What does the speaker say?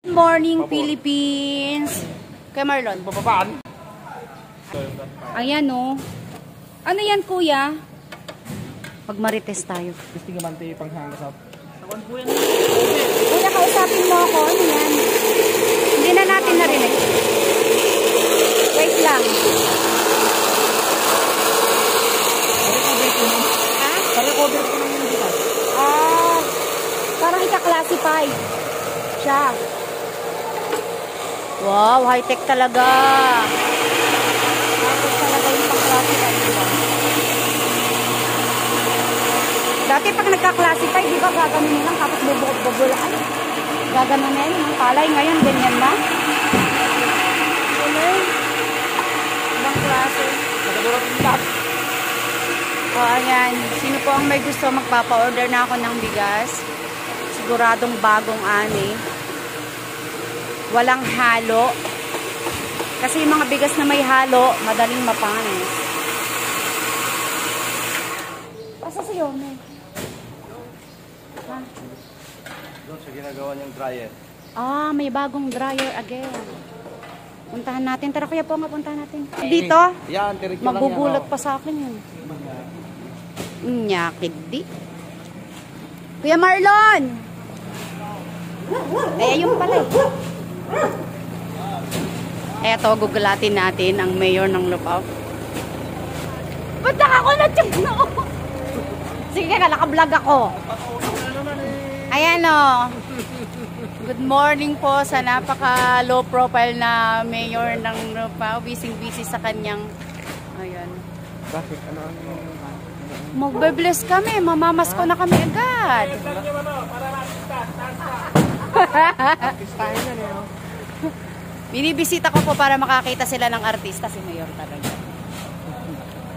Morning, Philippines. Kay Marlon. Bababaan. Ayan, no. Ano yan, kuya? Magmarites tayo. Gusto nga man tayo panghangasap. Sakon po yan. Kuya, kausapin mo ako. Ano yan? Hindi na natin narinig. Wait lang. Ha? Sa-recover ko naman yung dito. Parang ika-classify siya. Wow, high-tech talaga. High-tech talaga yung pang-classify, diba? Dati pag nagka-classify, di ba gaganon lang tapos bubukod-bubulaan. Gaganon na yun. Ang palay ngayon, ganyan na. Ano? Ibang klase. Nagkadulat yung lahat. O, ayan. Sino po ang may gusto magpapa-order na ako ng bigas? Siguradong bagong ani. Walang halo. Kasi yung mga bigas na may halo, madaling mapanis. Pasa si Yome. Ha? Doon sa ginagawa niyang dryer. May bagong dryer again. Puntahan natin. Tara kuya po nga, puntahan natin. Dito? Yan, tirik lang yan. Magugulat pa sa akin yun. Nyakid di. Kuya Marlon! Ayun pala eh. Eto, gugulatin natin ang mayor ng Lupao. Ba't ako na-check na ako? Sige ka, naka-vlog ako. Ayan o. Good morning po sa napaka-low profile na mayor ng Lupao. Busy-busy sa kanyang... Ayan. Bakit? Ano? Magbe-bless kami. Mamamas ko na kami agad. Pistahin na niyo. Binibisita ko po para makakita sila ng artista si Mayor talaga.